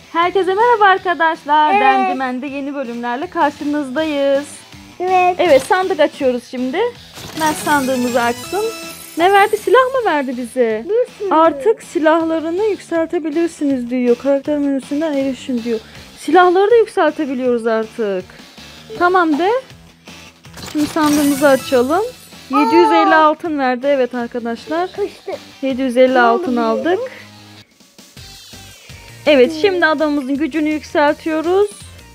Herkese merhaba arkadaşlar. Evet. Ben Dimen'de yeni bölümlerle karşınızdayız. Evet. Evet, sandık açıyoruz şimdi. Ben sandığımızı açtım. Ne verdi? Silah mı verdi bize? Artık silahlarını yükseltebilirsiniz diyor. Karakter menüsünden erişin diyor. Silahları da yükseltebiliyoruz artık. Tamam de. Şimdi sandığımızı açalım. 750 altın verdi. Evet arkadaşlar. 750 altın aldık. Evet, şimdi adamımızın gücünü yükseltiyoruz.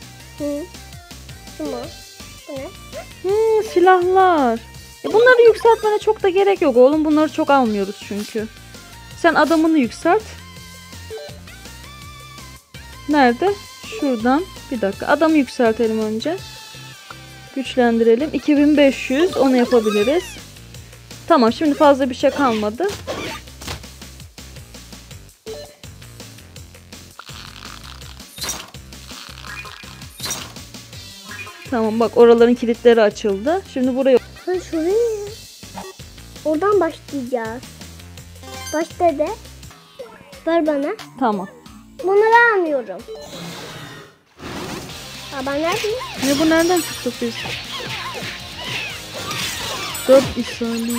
Tamam. Bu ne? Silahlar. Bunları yükseltmene çok da gerek yok oğlum. Bunları çok almıyoruz çünkü. Sen adamını yükselt. Nerede? Şuradan. Bir dakika. Adamı yükseltelim önce. Güçlendirelim. 2500. Onu yapabiliriz. Tamam. Şimdi fazla bir şey kalmadı. Tamam, bak oraların kilitleri açıldı. Şimdi buraya... Ha, şuraya. Oradan başlayacağız. Başta de. Ver bana. Tamam. Bunları almıyorum. Ben neredeyim? Ne bu, nereden çıktık biz? 4 İsrail.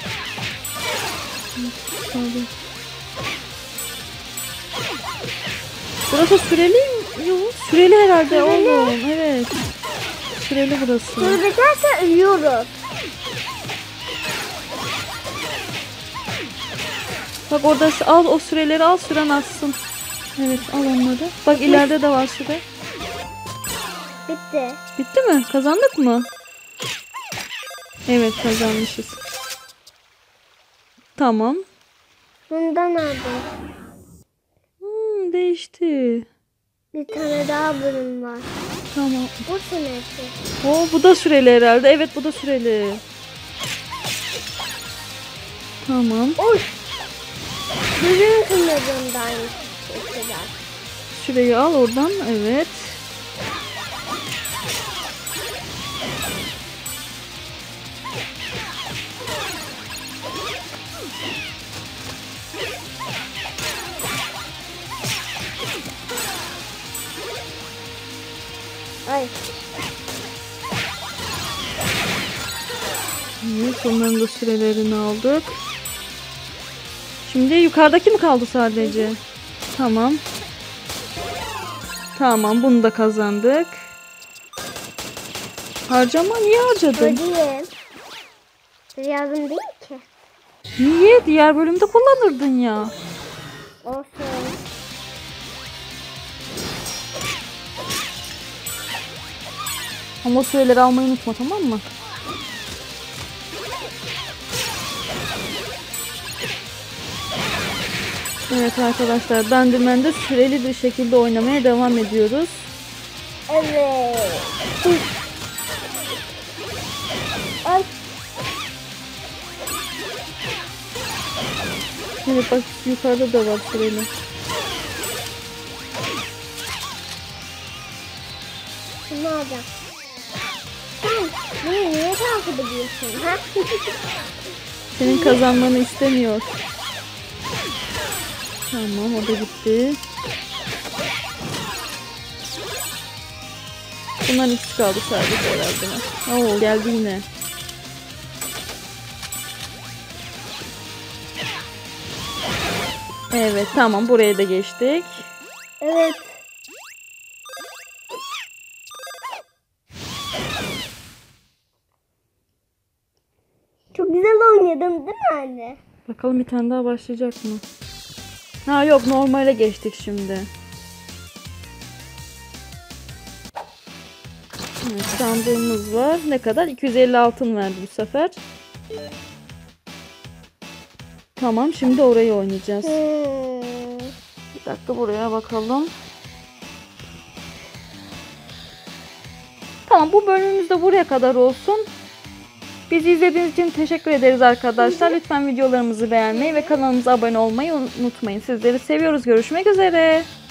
Burası süreli mi? Yok, süreli herhalde. Süreli. Oğlum. Evet. Süreli burası. Sonra biterse ölüyoruz. Bak orada al, o süreleri al, süren atsın. Evet, al onları. Bak ileride de var süre. Bitti. Bitti mi? Kazandık mı? Evet, kazanmışız. Tamam. Bundan aldım. Değişti. Bir tane daha bölüm var. Tamam. Bu senesi. Bu da süreli herhalde. Evet, bu da süreli. Tamam. Oy. Bölüm sınırından kadar. Süreyi al oradan. Evet. Ay. Evet, onların da sürelerini aldık. Şimdi yukarıdaki mi kaldı sadece? Tamam. Tamam, bunu da kazandık. Harcama, niye harcadın? Ödeyim. Yazım değil ki. Niye? Diğer bölümde kullanırdın ya. Olsun. Ama o süreleri almayı unutma, tamam mı? Evet arkadaşlar, Bendirmen'de süreli bir şekilde oynamaya devam ediyoruz. Evet. Ay. Evet bak, yukarıda da var süreli. Şunu alacağım. Sen beni niye takip ediyorsun? Ha? Senin kazanmanı istemiyor. Tamam, o da gitti. Bunların ikisi kaldı sadece herhalde. Oo, geldi yine. Evet, tamam, buraya da geçtik. Evet. Çok güzel oynadın değil mi anne? Bakalım bir tane daha başlayacak mı? Ha yok, normale geçtik şimdi. Evet, sandığımız var. Ne kadar? 250 altın verdi bu sefer. Tamam, şimdi orayı oynayacağız. Bir dakika, buraya bakalım. Tamam, bu bölümümüz de buraya kadar olsun. Bizi izlediğiniz için teşekkür ederiz arkadaşlar. Lütfen videolarımızı beğenmeyi ve kanalımıza abone olmayı unutmayın. Sizleri seviyoruz. Görüşmek üzere.